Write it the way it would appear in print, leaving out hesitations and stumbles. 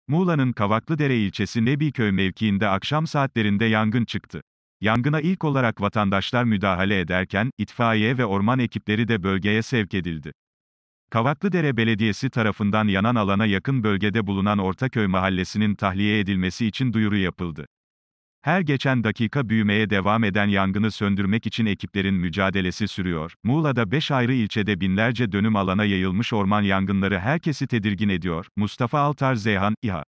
Muğla'nın Kavaklıdere ilçesi Nebiköy mevkiinde akşam saatlerinde yangın çıktı. Yangına ilk olarak vatandaşlar müdahale ederken, itfaiye ve orman ekipleri de bölgeye sevk edildi. Kavaklıdere Belediyesi tarafından yanan alana yakın bölgede bulunan Ortaköy mahallesinin tahliye edilmesi için duyuru yapıldı. Her geçen dakika büyümeye devam eden yangını söndürmek için ekiplerin mücadelesi sürüyor. Muğla'da 5 ayrı ilçede binlerce dönüm alana yayılmış orman yangınları herkesi tedirgin ediyor. Mustafa Altar Zeyhan, İHA.